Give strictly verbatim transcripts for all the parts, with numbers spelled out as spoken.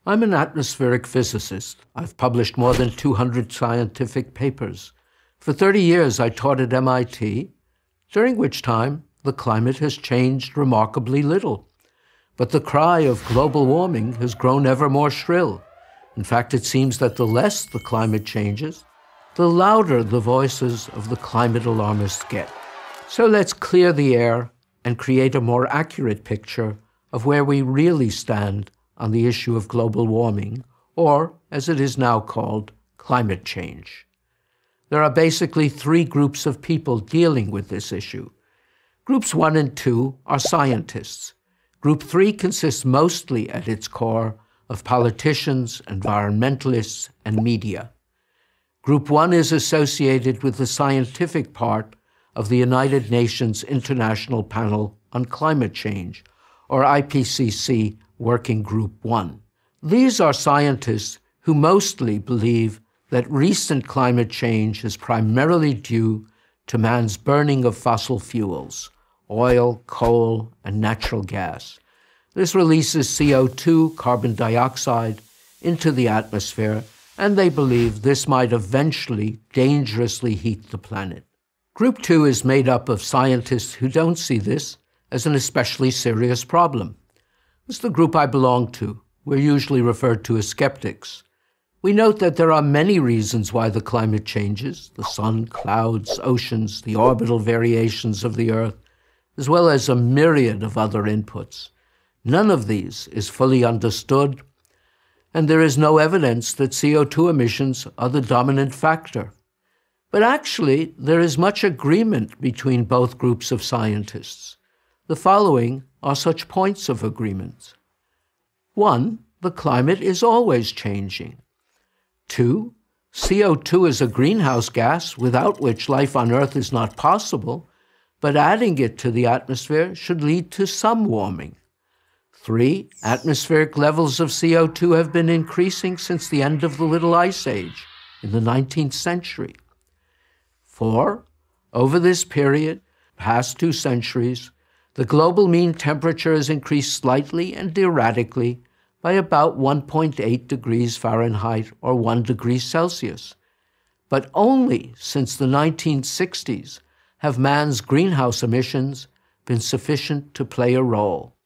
I'm an atmospheric physicist. I've published more than two hundred scientific papers. For thirty years, I taught at M I T, during which time the climate has changed remarkably little. But the cry of global warming has grown ever more shrill. In fact, it seems that the less the climate changes, the louder the voices of the climate alarmists get. So let's clear the air and create a more accurate picture of where we really stand on the issue of global warming, or, as it is now called, climate change. There are basically three groups of people dealing with this issue. Groups one and two are scientists. Group three consists mostly, at its core, of politicians, environmentalists, and media. Group one is associated with the scientific part of the United Nations International Panel on Climate Change, or I P C C Working Group one. These are scientists who mostly believe that recent climate change is primarily due to man's burning of fossil fuels, oil, coal, and natural gas. This releases C O two, carbon dioxide, into the atmosphere, and they believe this might eventually dangerously heat the planet. Group two is made up of scientists who don't see this as an especially serious problem. It's the group I belong to. We're usually referred to as skeptics. We note that there are many reasons why the climate changes: the sun, clouds, oceans, the orbital variations of the Earth, as well as a myriad of other inputs. None of these is fully understood, and there is no evidence that C O two emissions are the dominant factor. But actually, there is much agreement between both groups of scientists. The following are such points of agreement. One, the climate is always changing. Two, C O two is a greenhouse gas without which life on Earth is not possible, but adding it to the atmosphere should lead to some warming. Three, atmospheric levels of C O two have been increasing since the end of the Little Ice Age in the nineteenth century. Four, over this period, past two centuries, the global mean temperature has increased slightly and erratically by about one point eight degrees Fahrenheit or one degree Celsius. But only since the nineteen sixties have man's greenhouse emissions been sufficient to play a role.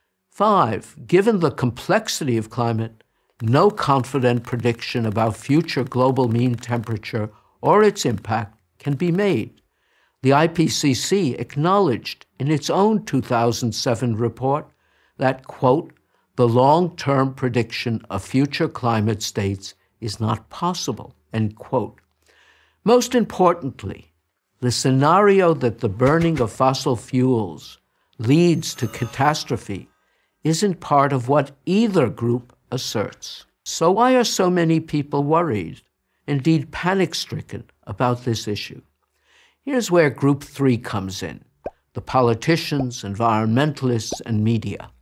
Five, given the complexity of climate, no confident prediction about future global mean temperature or its impact can be made. The I P C C acknowledged in its own two thousand seven report that, quote, the long-term prediction of future climate states is not possible, end quote. Most importantly, the scenario that the burning of fossil fuels leads to catastrophe isn't part of what either group asserts. So why are so many people worried, indeed panic-stricken, about this issue? Here's where Group three comes in: the politicians, environmentalists, and media.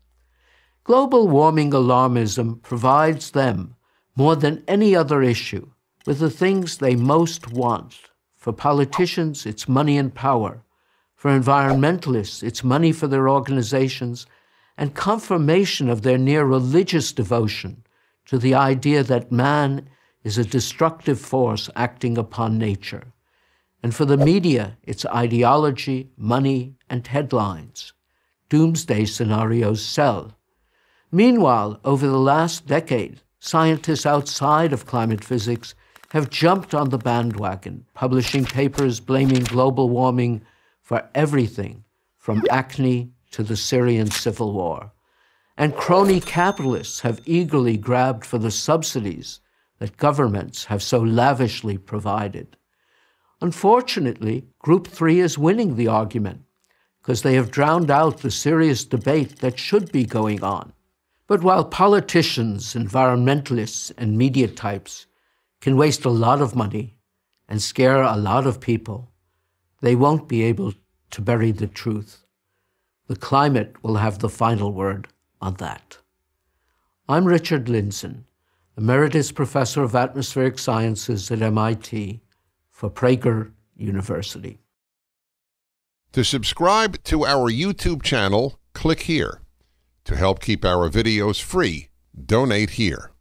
Global warming alarmism provides them, more than any other issue, with the things they most want. For politicians, it's money and power. For environmentalists, it's money for their organizations and confirmation of their near religious devotion to the idea that man is a destructive force acting upon nature. And for the media, it's ideology, money, and headlines. Doomsday scenarios sell. Meanwhile, over the last decade, scientists outside of climate physics have jumped on the bandwagon, publishing papers blaming global warming for everything from acne to the Syrian civil war. And crony capitalists have eagerly grabbed for the subsidies that governments have so lavishly provided. Unfortunately, Group three is winning the argument because they have drowned out the serious debate that should be going on. But while politicians, environmentalists, and media types can waste a lot of money and scare a lot of people, they won't be able to bury the truth. The climate will have the final word on that. I'm Richard Lindzen, Emeritus Professor of Atmospheric Sciences at M I T for Prager University. To subscribe to our YouTube channel, click here. To help keep our videos free, Donate here.